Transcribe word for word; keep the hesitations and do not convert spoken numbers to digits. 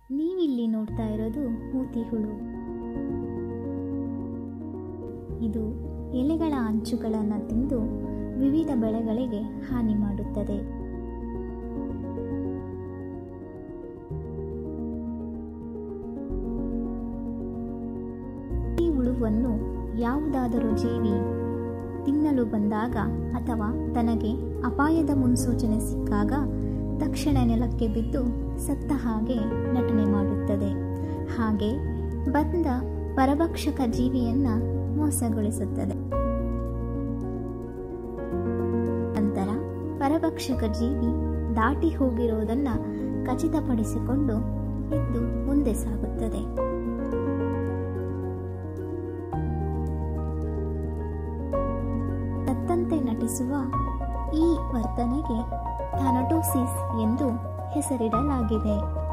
ನೀವಿಲ್ಲಿ ನೋಡ್ತಾ ಇರೋದು ಮೂತಿ ಹುಳು. ಇದು ಎಲೆಗಳ ಅಂಚುಗಳನ್ನು ತಿಂದು ವಿವಿಧ ಬೆಳೆಗಳಿಗೆ ಹಾನಿ ಮಾಡುತ್ತದೆ. ಈ ಹುಳುವನ್ನು ಯಾವುದಾದರೂ ಜೀವಿ ತಿನ್ನಲು ಬಂದಾಗ ಅಥವಾ ತನಗೆ ಅಪಾಯದ ಮುನ್ಸೂಚನೆ ಸಿಕ್ಕಾಗ ತಕ್ಷಣ ನೆಲಕ್ಕೆ ಬಿದ್ದು ಸತ್ತ ಹಾಗೆ ನಟನೆ ಮಾಡುತ್ತದೆ. ಹಾಗೆ ಬಂದ ಪರಭಕ್ಷಕ ಜೀವಿಯನ್ನ ಮೋಸಗೊಳಿಸುತ್ತದೆ. ನಂತರ ಪರಭಕ್ಷಕ ಜೀವಿ ದಾಟಿ ಹೋಗಿರುವುದನ್ನು ಖಚಿತಪಡಿಸಿಕೊಂಡು ಎದ್ದು ಮುಂದೆ ಸಾಗುತ್ತದೆ. ಸತ್ತಂತೆ ನಟಿಸುವ ಈ ವರ್ತನೆಗೆ ಥಾನಟೋಸಿಸ್ ಎಂದು ಹೆಸರಿಡಲಾಗಿದೆ.